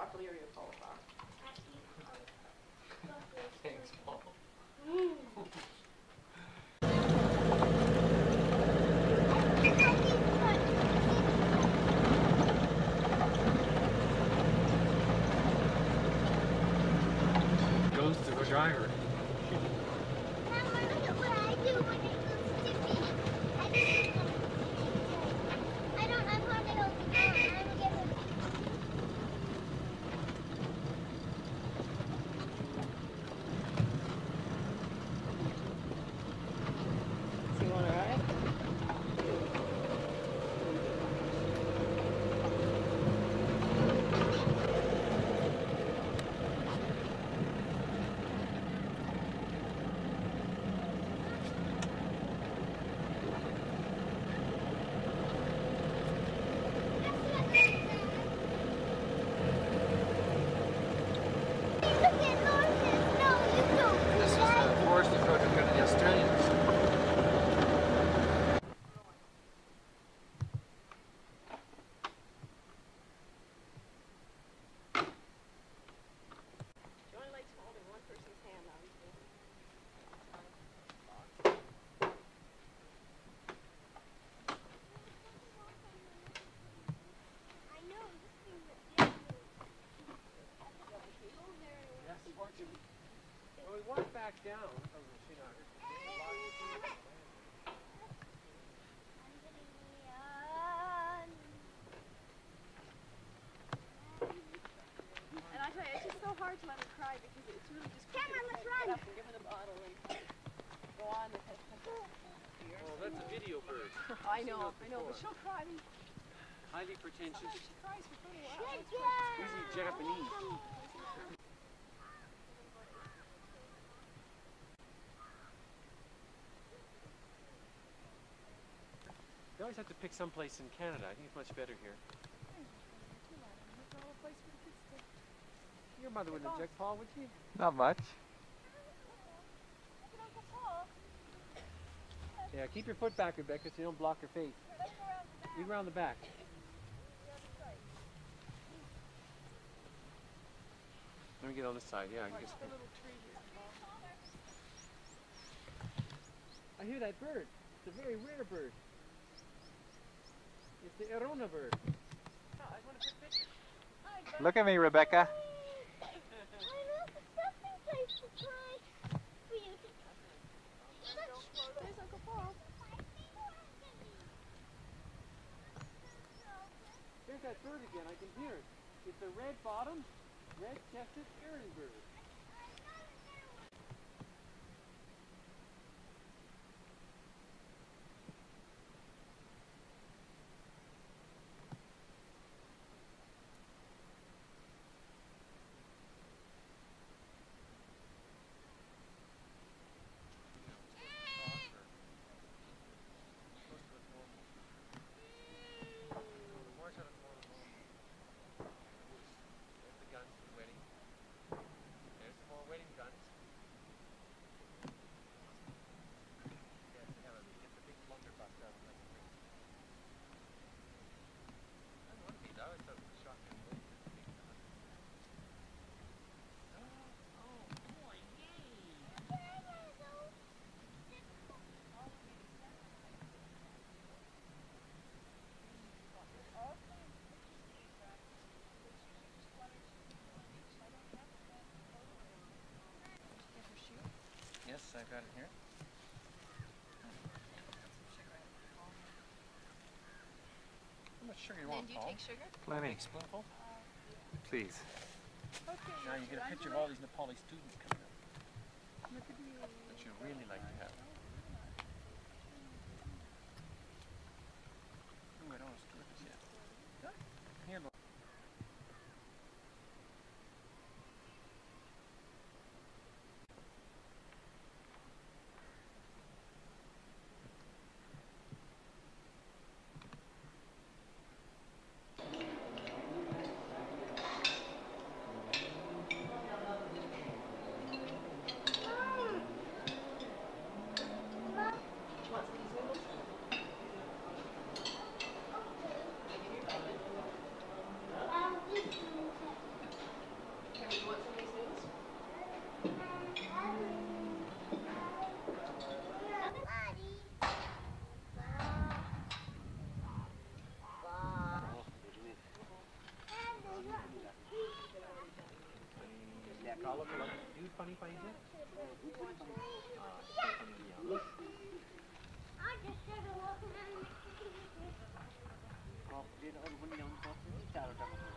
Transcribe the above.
broccoli or your cauliflower? Thanks, Paul. Goes to the driver. Mama, look at what I do when it goes to me. I don't know how to hold the door. I will give it. So you want to ride? This is the forest approach we're going to the Australians. She only likes holding one person's hand, obviously. I know this thing that did Yes, fortune. Well, we walked back down. Oh, she not. And I tell you, it's just so hard to let her cry because it's really just Cameron, let's get run. up and give her the bottle and go on with it. Oh, that's a video bird. I know, but she'll cry. I mean, Highly pretentious. sometimes she cries for quite a while. Easy Japanese. You always have to pick some place in Canada. I think it's much better here. Your mother wouldn't object, Paul, would she? Not much. Yeah, keep your foot back, Rebecca, so you don't block her face. You go around the back. Let me get on this side, yeah. I guess. I hear that bird. It's a very rare bird. It's the Erona bird. Oh, I want to take pictures. Look at me, Rebecca. There's that bird again. I can hear it. It's a red-bottomed, red-chested Erin bird. Yes, I've got it here. How much sugar you want, do you Paul? take sugar? Plenty. Spoonful? Please. Okay. Now you get a picture of all these Nepali students coming up that you really like to have. Ooh, I don't want to stir this yet. Here, look. कालोको लागि दुध पनि पाइन्छ I just said a walk around. Cup अरू पनि ल्याउनु पर्छ 4 वटा